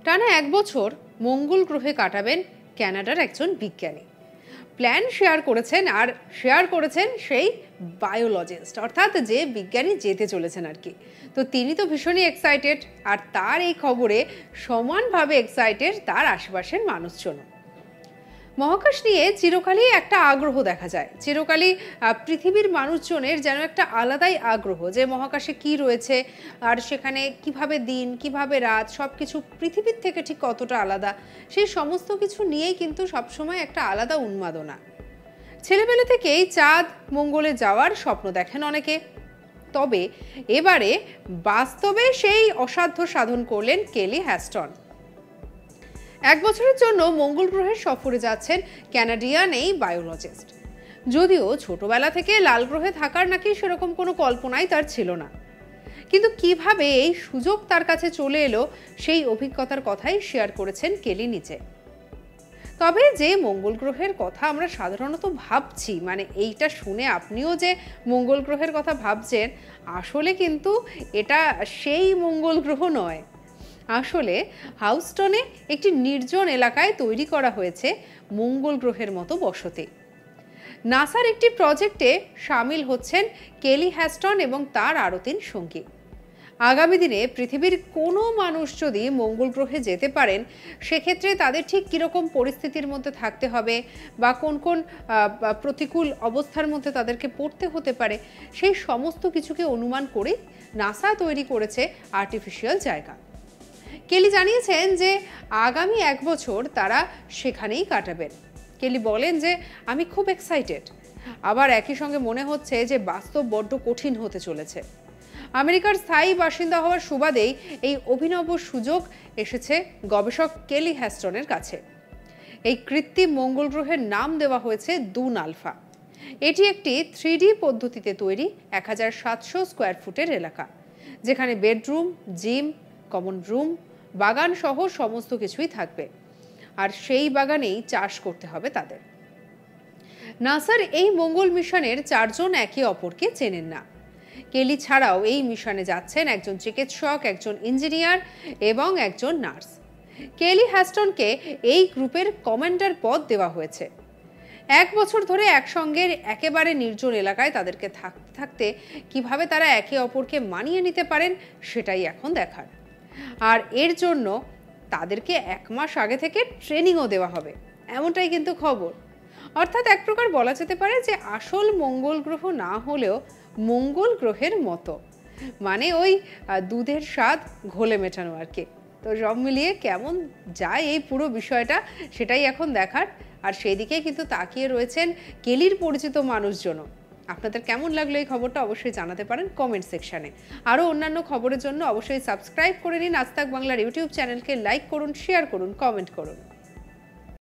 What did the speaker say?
টানা 1 বছর মঙ্গল গ্রহে কাটাবেন কানাডার একজন বিজ্ঞানী। প্ল্যান শেয়ার করেছেন সেই বায়োলজিস্ট, অর্থাৎ যে বিজ্ঞানী যেতে চলেছেন আর কি। তো তিনি তো ভীষণই এক্সাইটেড, আর তার এই খবরে সমানভাবে এক্সাইটেড তার আশেপাশের মানুষজন। মহাকাশ নিয়ে চিরকালই একটা আগ্রহ দেখা যায়, চিরকালই পৃথিবীর মানুষজনের যেন একটা আলাদাই আগ্রহ যে মহাকাশে কি রয়েছে, আর সেখানে কিভাবে দিন কিভাবে রাত সবকিছু পৃথিবীর থেকে ঠিক কতটা আলাদা, সেই সমস্ত কিছু নিয়েই কিন্তু সবসময় একটা আলাদা উন্মাদনা। ছেলেবেলা থেকেই চাঁদ মঙ্গলে যাওয়ার স্বপ্ন দেখেন অনেকে, তবে এবারে বাস্তবে সেই অসাধ্য সাধন করলেন কেলি হ্যাস্টন। 1 বছরের জন্য মঙ্গল গ্রহের সফরে যাচ্ছেন ক্যানাডিয়ান এই বায়োলজিস্ট। যদিও ছোটবেলা থেকে লাল গ্রহে থাকার নাকি সেরকম কোনো কল্পনাই তার ছিল না, কিন্তু কিভাবে এই সুযোগ তার কাছে চলে এলো সেই অভিজ্ঞতার কথাই শেয়ার করেছেন কেলি নিচে। তবে যে মঙ্গল গ্রহের কথা আমরা সাধারণত ভাবছি, মানে এইটা শুনে আপনিও যে মঙ্গল গ্রহের কথা ভাবছেন, আসলে কিন্তু এটা সেই মঙ্গল গ্রহ নয়। আসলে হাউস্টনে একটি নির্জন এলাকায় তৈরি করা হয়েছে মঙ্গল গ্রহের মতো বসতি। নাসার একটি প্রজেক্টে সামিল হচ্ছেন কেলি হ্যাস্টন এবং তার আরও 3 সঙ্গী। আগামী দিনে পৃথিবীর কোনো মানুষ যদি মঙ্গল গ্রহে যেতে পারেন, সেক্ষেত্রে তাদের ঠিক কীরকম পরিস্থিতির মধ্যে থাকতে হবে বা কোন কোন প্রতিকূল অবস্থার মধ্যে তাদেরকে পড়তে হতে পারে, সেই সমস্ত কিছুকে অনুমান করে নাসা তৈরি করেছে আর্টিফিশিয়াল জায়গা। কেলি জানিয়েছেন যে আগামী 1 বছর তারা সেখানেই কাটাবেন। কেলি বলেন যে আমি খুব এক্সাইটেড, আবার একই সঙ্গে মনে হচ্ছে যে বাস্তব বড্ড কঠিন হতে চলেছে। আমেরিকার স্থায়ী বাসিন্দা হওয়ার সুবাদেই এই অভিনব সুযোগ এসেছে গবেষক কেলি হ্যাস্টনের কাছে। এই কৃত্রিম মঙ্গল গ্রহের নাম দেওয়া হয়েছে দুন আলফা। এটি একটি 3D পদ্ধতিতে তৈরি 1700 স্কোয়ার ফুটের এলাকা, যেখানে বেডরুম, জিম, কমন রুম, বাগান সহ সমস্ত কিছুই থাকবে, আর সেই বাগানেই চাষ করতে হবে তাদের। নাসার এই মঙ্গল মিশনের 4 জন একে অপরকে চেনেন না। কেলি ছাড়াও এই মিশনে যাচ্ছেন একজন চিকিৎসক, একজন ইঞ্জিনিয়ার এবং একজন নার্স। কেলি হ্যাস্টনকে এই গ্রুপের কমান্ডার পদ দেওয়া হয়েছে। 1 বছর ধরে একসঙ্গে একেবারে নির্জন এলাকায় তাদেরকে থাকতে কিভাবে তারা একে অপরকে মানিয়ে নিতে পারেন সেটাই এখন দেখার। আর এর জন্য তাদেরকে 1 মাস আগে থেকে ট্রেনিংও দেওয়া হবে, এমনটাই কিন্তু খবর। অর্থাৎ এক প্রকার বলা যেতে পারে যে আসল মঙ্গল গ্রহ না হলেও মঙ্গল গ্রহের মতো, মানে ওই দুধের স্বাদ ঘোলে মেটানো আর কি। তো সব মিলিয়ে কেমন যায় এই পুরো বিষয়টা সেটাই এখন দেখার, আর সেই দিকে কিন্তু তাকিয়ে রয়েছেন কেলির পরিচিত মানুষজনও। আপনাদের কেমন লাগলো এই খবরটা অবশ্যই জানাতে পারেন কমেন্ট সেকশনে। আরও অন্যান্য খবরের জন্য অবশ্যই সাবস্ক্রাইব করে নিন আজ তাক বাংলার ইউটিউব চ্যানেলকে, লাইক করুন, শেয়ার করুন, কমেন্ট করুন।